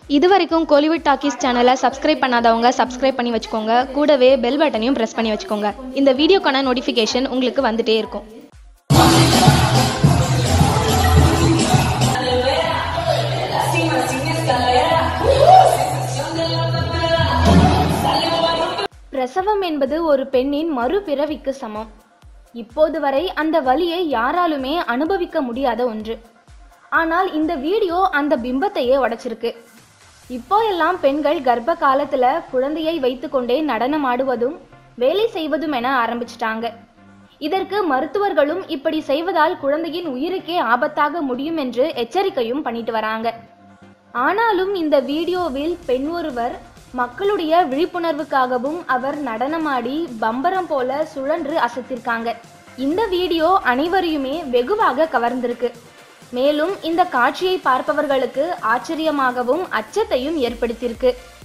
இதுவரைக்கும் கோலிவுட் டாக்கீஸ் சேனலை சப்ஸ்கிரைப் பண்ணாதவங்க சப்ஸ்கிரைப் பண்ணி வச்சுக்கோங்க. கூடவே பெல் பட்டனையும் ப்ரெஸ் பண்ணி வச்சுக்கோங்க. இந்த வீடியோக்கான நோட்டிஃபிகேஷன் உங்களுக்கு வந்துட்டே இருக்கும். பிரசவம் என்பது ஒரு பெண்ணின் மறுபிறவிக்கு சமம். இப்போது வரை அந்த வலியை யாராலுமே அனுபவிக்க முடியாத ஒன்று. ஆனால் இந்த வீடியோ அந்த பிம்பத்தையே உடைச்சிருக்கு. இப்போ எல்லாம் பெண்கள் கர்ப்ப காலத்துல குழந்தையை வைத்துக்கொண்டே நடனம் ஆடுவதும் வேலை செய்வதும் என ஆரம்பிச்சிட்டாங்க. இதற்கு மருத்துவர்களும் இப்படி செய்வதால் குழந்தையின் உயிருக்கே ஆபத்தாக முடியும் என்று எச்சரிக்கையும் பண்ணிட்டு வராங்க. ஆனாலும் இந்த வீடியோவில் பெண் ஒருவர் மக்களுடைய விழிப்புணர்வுக்காகவும் அவர் நடனமாடி பம்பரம் போல சுழன்று அசத்திருக்காங்க. இந்த வீடியோ அனைவரையுமே வெகுவாக கவர்ந்திருக்கு. மேலும் இந்த காட்சியை பார்ப்பவர்களுக்கு ஆச்சரியமாகவும் அச்சத்தையும் ஏற்படுத்தியிருக்கு.